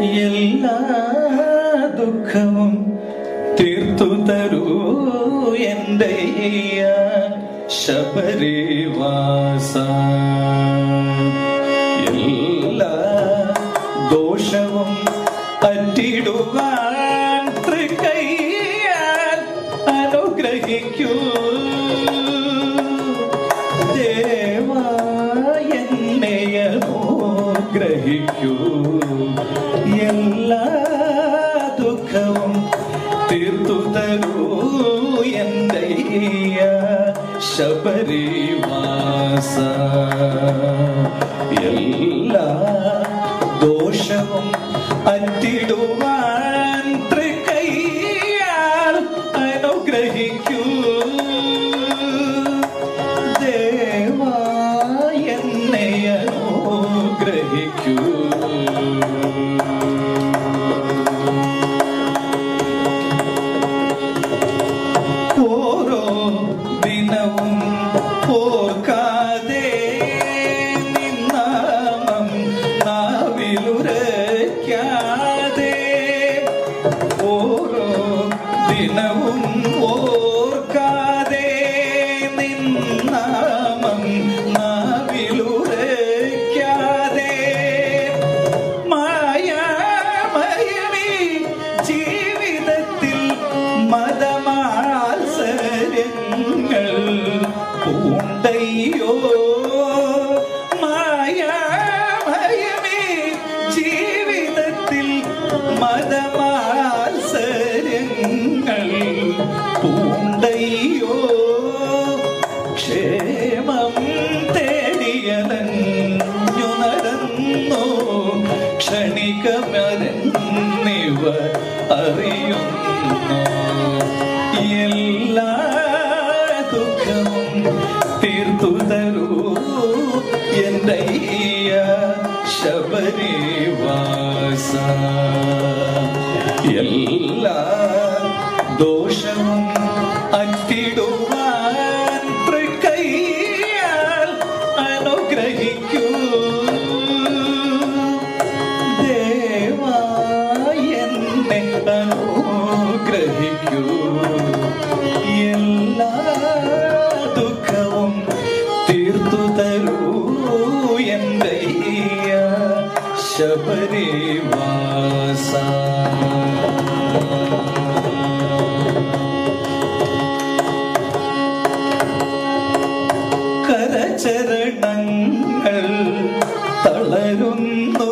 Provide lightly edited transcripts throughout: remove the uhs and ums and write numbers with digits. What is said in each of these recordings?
എല്ലാ ദുഃഖവും തീർത്തു തരൂ എൻ്റെ ശബരിവാസ. എല്ലാ ദോഷവും അറ്റിടുവാൻ തൃക്കൈയാൽ അനുഗ്രഹിക്കൂ ദേവാ, എന്നെ അനുഗ്രഹിക്കൂ. എല്ലാ ദുഃഖവും തീർത്തു തരൂ എൻ്റെ ശബരിവാസ. എല്ലാ ദോഷവും അറ്റിടുവാൻ തൃക്കൈയാൽ അനുഗ്രഹിക്കൂ ദേവാ, എന്നെ അനുഗ്രഹിക്കൂ. ഓരോ ദിനവും ഓർക്കാതെ നിന്നാമം നാവിലുരയ്ക്കാതെ, ഓരോ ദിനവും ഓർക്കാതെ നിന്നാമം നാവിലുരയ്ക്കാതെ, മായാമയമീ ജീവിതത്തിൽ മതമാത്സര്യങ്ങൾ പൂണ്ടയ്യോ. മായാമയമീ ജീവിതത്തിൽ മതമാത്സര്യങ്ങൾ പൂണ്ടയ്യോ. ക്ഷേമം തേടിയലഞ്ഞു നടന്നു ക്ഷണികമരന്നിവ അറിയുന്നു. എല്ലാ ദുഃഖവും തീർത്തു തരൂ എൻ്റെ ശബരിവാസ. എല്ലാ ദോഷവും അറ്റിടുവാൻ തൃക്കൈയാൽ അനുഗ്രഹിക്കൂ ദേവാ, എന്നെ അനുഗ്രഹിക്കൂ. എല്ലാ ദുഃഖവും തീർത്തു തരൂ എൻ്റെ ശബരിവാസ. കരചരണങ്ങൾ തളരുന്നു,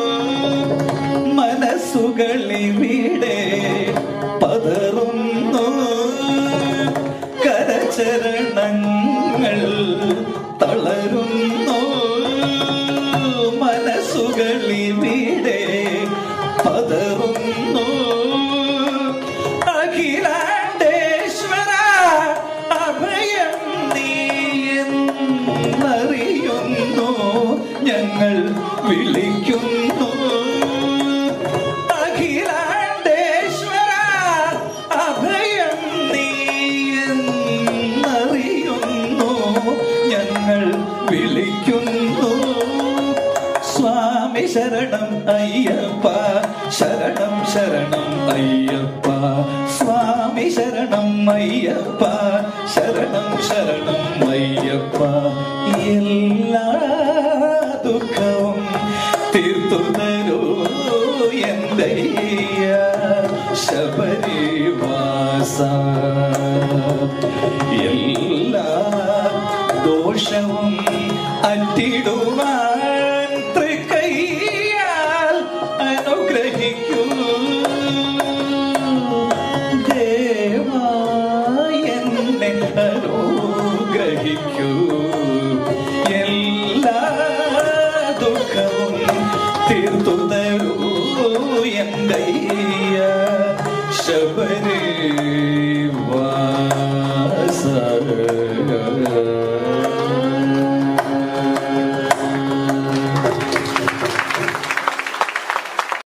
മനസ്സുകളിവിടെ പതറുന്നു. കരചരണങ്ങൾ തളരുന്നു, മനസ്സുകളിവിടെ പതറുന്നു. അഖിലാണ്ടേശ്വര അഭയം നീയെന്നറിയുന്നു ഞങ്ങൾ വിളിക്കുന്നു. അഖിലാണ്ടേശ്വര അഭയം നീയെന്നറിയുന്നു ഞങ്ങൾ വിളിക്കുന്നു. സ്വാമി ശരണം അയ്യപ്പ, ശരണം ശരണം അയ്യപ്പ. സ്വാമി ശരണം അയ്യപ്പ, ശരണം ശരണം അയ്യപ്പ. എല്ലാ ദുഃഖവും തീർത്തു തരൂ എൻ്റെ ശബരിവാസ. എല്ലാ ദോഷവും അറ്റിടുവാൻ തൃക്കൈയാൽ അനുഗ്രഹിക്കൂ ദേവാ, എന്നെ അനുഗ്രഹിക്കൂ. എല്ലാ ദുഃഖവും തീർത്തു തരൂ എൻ്റെ ശബരിവാസ.